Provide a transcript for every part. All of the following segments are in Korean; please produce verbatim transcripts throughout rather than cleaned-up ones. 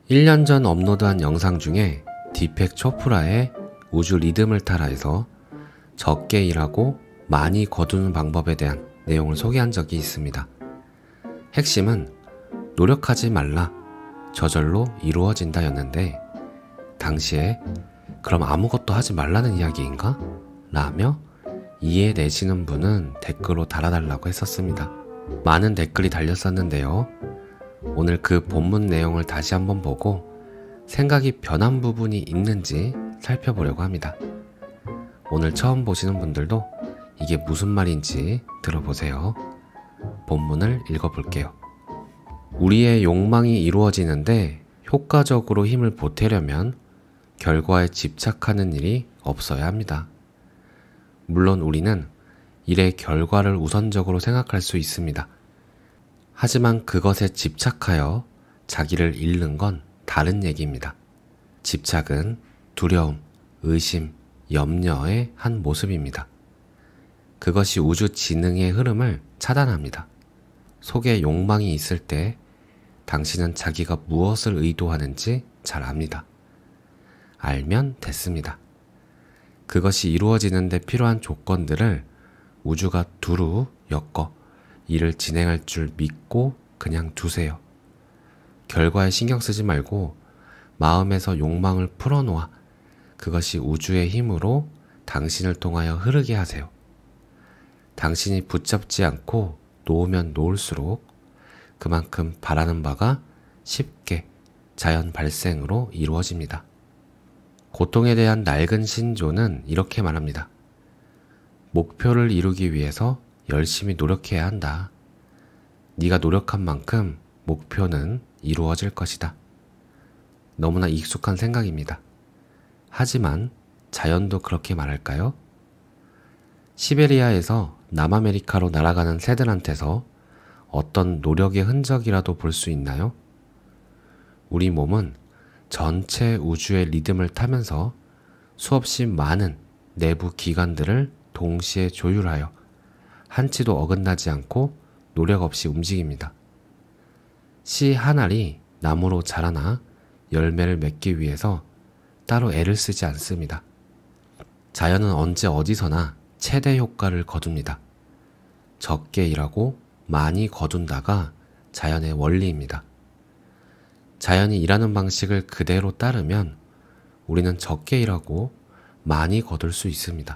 일 년 전 업로드한 영상 중에 디펙 초프라의 우주 리듬을 타라에서 적게 일하고 많이 거두는 방법에 대한 내용을 소개한 적이 있습니다. 핵심은 노력하지 말라, 저절로 이루어진다 였는데 당시에 그럼 아무것도 하지 말라는 이야기인가? 라며 이해내시는 분은 댓글로 달아달라고 했었습니다. 많은 댓글이 달렸었는데요. 오늘 그 본문 내용을 다시 한번 보고 생각이 변한 부분이 있는지 살펴보려고 합니다. 오늘 처음 보시는 분들도 이게 무슨 말인지 들어보세요. 본문을 읽어볼게요. 우리의 욕망이 이루어지는데 효과적으로 힘을 보태려면 결과에 집착하는 일이 없어야 합니다. 물론 우리는 일의 결과를 우선적으로 생각할 수 있습니다. 하지만 그것에 집착하여 자기를 잃는 건 다른 얘기입니다. 집착은 두려움, 의심, 염려의 한 모습입니다. 그것이 우주 지능의 흐름을 차단합니다. 속에 욕망이 있을 때 당신은 자기가 무엇을 의도하는지 잘 압니다. 알면 됐습니다. 그것이 이루어지는 데 필요한 조건들을 우주가 두루 엮어 일을 진행할 줄 믿고 그냥 두세요. 결과에 신경 쓰지 말고 마음에서 욕망을 풀어놓아 그것이 우주의 힘으로 당신을 통하여 흐르게 하세요. 당신이 붙잡지 않고 놓으면 놓을수록 그만큼 바라는 바가 쉽게 자연 발생으로 이루어집니다. 고통에 대한 낡은 신조는 이렇게 말합니다. 목표를 이루기 위해서 열심히 노력해야 한다. 네가 노력한 만큼 목표는 이루어질 것이다. 너무나 익숙한 생각입니다. 하지만 자연도 그렇게 말할까요? 시베리아에서 남아메리카로 날아가는 새들한테서 어떤 노력의 흔적이라도 볼 수 있나요? 우리 몸은 전체 우주의 리듬을 타면서 수없이 많은 내부 기관들을 동시에 조율하여 한치도 어긋나지 않고 노력 없이 움직입니다. 씨 한 알이 나무로 자라나 열매를 맺기 위해서 따로 애를 쓰지 않습니다. 자연은 언제 어디서나 최대 효과를 거둡니다. 적게 일하고 많이 거둔다가 자연의 원리입니다. 자연이 일하는 방식을 그대로 따르면 우리는 적게 일하고 많이 거둘 수 있습니다.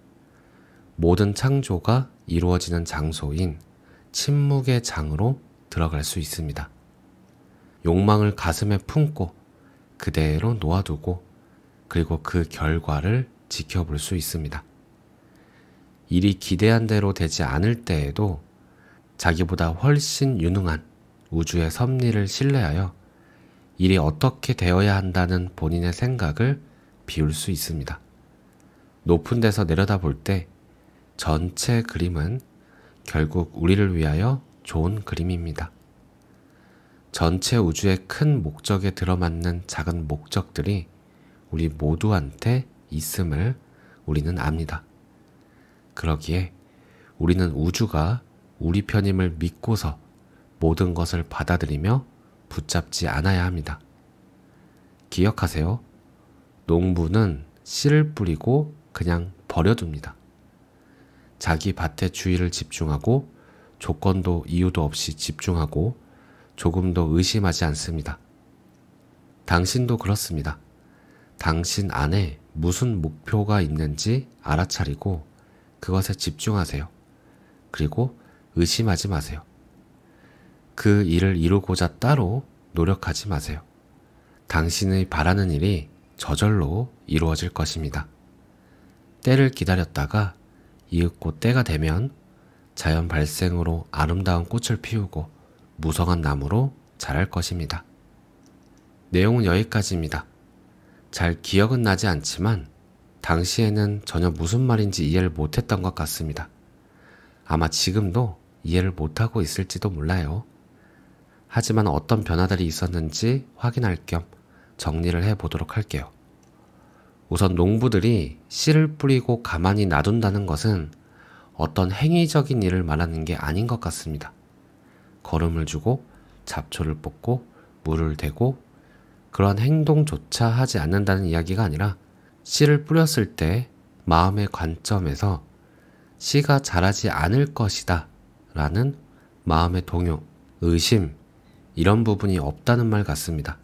모든 창조가 이루어지는 장소인 침묵의 장으로 들어갈 수 있습니다. 욕망을 가슴에 품고 그대로 놓아두고 그리고 그 결과를 지켜볼 수 있습니다. 일이 기대한 대로 되지 않을 때에도 자기보다 훨씬 유능한 우주의 섭리를 신뢰하여 일이 어떻게 되어야 한다는 본인의 생각을 비울 수 있습니다. 높은 데서 내려다볼 때 전체 그림은 결국 우리를 위하여 좋은 그림입니다. 전체 우주의 큰 목적에 들어맞는 작은 목적들이 우리 모두한테 있음을 우리는 압니다. 그러기에 우리는 우주가 우리 편임을 믿고서 모든 것을 받아들이며 붙잡지 않아야 합니다. 기억하세요. 농부는 씨를 뿌리고 그냥 버려둡니다. 자기 밭에 주의를 집중하고 조건도 이유도 없이 집중하고 조금도 의심하지 않습니다. 당신도 그렇습니다. 당신 안에 무슨 목표가 있는지 알아차리고 그것에 집중하세요. 그리고 의심하지 마세요. 그 일을 이루고자 따로 노력하지 마세요. 당신의 바라는 일이 저절로 이루어질 것입니다. 때를 기다렸다가 이윽고 때가 되면 자연 발생으로 아름다운 꽃을 피우고 무성한 나무로 자랄 것입니다. 내용은 여기까지입니다. 잘 기억은 나지 않지만 당시에는 전혀 무슨 말인지 이해를 못했던 것 같습니다. 아마 지금도 이해를 못하고 있을지도 몰라요. 하지만 어떤 변화들이 있었는지 확인할 겸 정리를 해보도록 할게요. 우선 농부들이 씨를 뿌리고 가만히 놔둔다는 것은 어떤 행위적인 일을 말하는 게 아닌 것 같습니다. 거름을 주고 잡초를 뽑고 물을 대고 그러한 행동조차 하지 않는다는 이야기가 아니라 씨를 뿌렸을 때 마음의 관점에서 씨가 자라지 않을 것이다 라는 마음의 동요, 의심 이런 부분이 없다는 말 같습니다.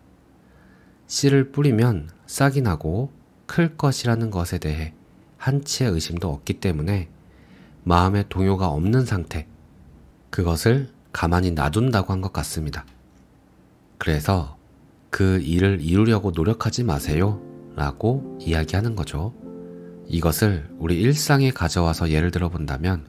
씨를 뿌리면 싹이 나고 클 것이라는 것에 대해 한치의 의심도 없기 때문에 마음의 동요가 없는 상태, 그것을 가만히 놔둔다고 한 것 같습니다. 그래서 그 일을 이루려고 노력하지 마세요 라고 이야기하는 거죠. 이것을 우리 일상에 가져와서 예를 들어 본다면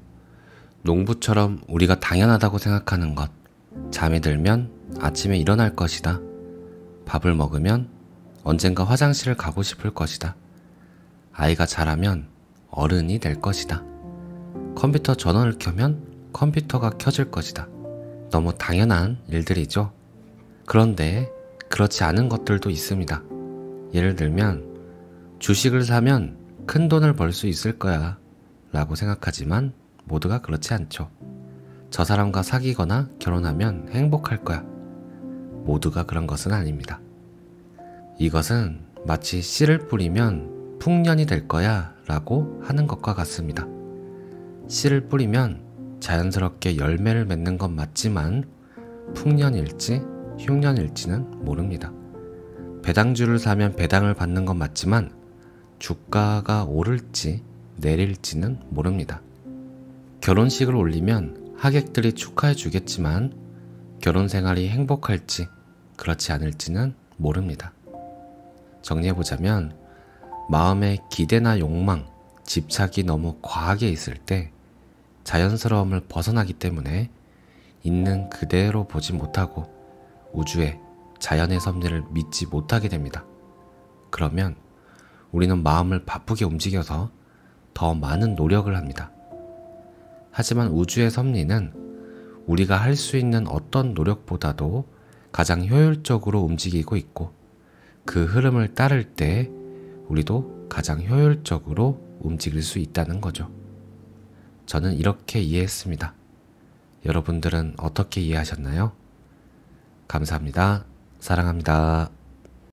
농부처럼 우리가 당연하다고 생각하는 것, 잠이 들면 아침에 일어날 것이다. 밥을 먹으면 언젠가 화장실을 가고 싶을 것이다. 아이가 자라면 어른이 될 것이다. 컴퓨터 전원을 켜면 컴퓨터가 켜질 것이다. 너무 당연한 일들이죠. 그런데 그렇지 않은 것들도 있습니다. 예를 들면 주식을 사면 큰 돈을 벌 수 있을 거야 라고 생각하지만 모두가 그렇지 않죠. 저 사람과 사귀거나 결혼하면 행복할 거야. 모두가 그런 것은 아닙니다. 이것은 마치 씨를 뿌리면 풍년이 될 거야 라고 하는 것과 같습니다. 씨를 뿌리면 자연스럽게 열매를 맺는 건 맞지만 풍년일지 흉년일지는 모릅니다. 배당주를 사면 배당을 받는 건 맞지만 주가가 오를지 내릴지는 모릅니다. 결혼식을 올리면 하객들이 축하해 주겠지만 결혼 생활이 행복할지 그렇지 않을지는 모릅니다. 정리해보자면 마음의 기대나 욕망, 집착이 너무 과하게 있을 때 자연스러움을 벗어나기 때문에 있는 그대로 보지 못하고 우주의 자연의 섭리를 믿지 못하게 됩니다. 그러면 우리는 마음을 바쁘게 움직여서 더 많은 노력을 합니다. 하지만 우주의 섭리는 우리가 할 수 있는 어떤 노력보다도 가장 효율적으로 움직이고 있고 그 흐름을 따를 때 우리도 가장 효율적으로 움직일 수 있다는 거죠. 저는 이렇게 이해했습니다. 여러분들은 어떻게 이해하셨나요? 감사합니다. 사랑합니다.